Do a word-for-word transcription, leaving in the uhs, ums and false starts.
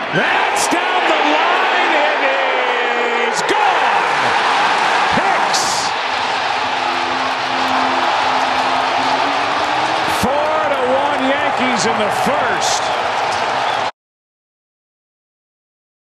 That's down the line. It is gone. Hicks. Four to one Yankees in the first.